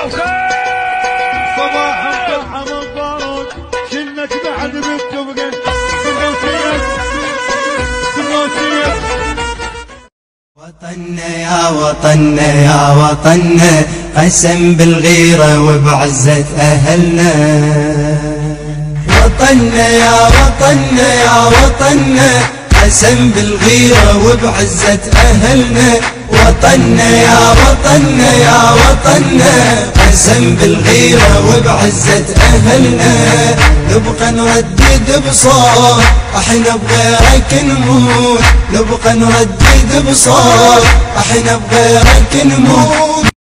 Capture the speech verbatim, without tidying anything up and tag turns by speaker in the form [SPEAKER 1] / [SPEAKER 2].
[SPEAKER 1] صباح الصحة من فاروق شنك بعد بالتبقى سنوسية سنوسية.
[SPEAKER 2] وطننا يا وطننا يا وطننا قسم بالغيرة وبعزة أهلنا. وطننا يا وطننا يا وطننا قسم بالغيرة وبعزة أهلنا. وطننا يا وطننا يا وطننا قسم بالغيرة وبعزة أهلنا. نبقى نردد بصوت احنا بغيرك نموت. نبقى نردد بصوت احنا بغيرك نموت.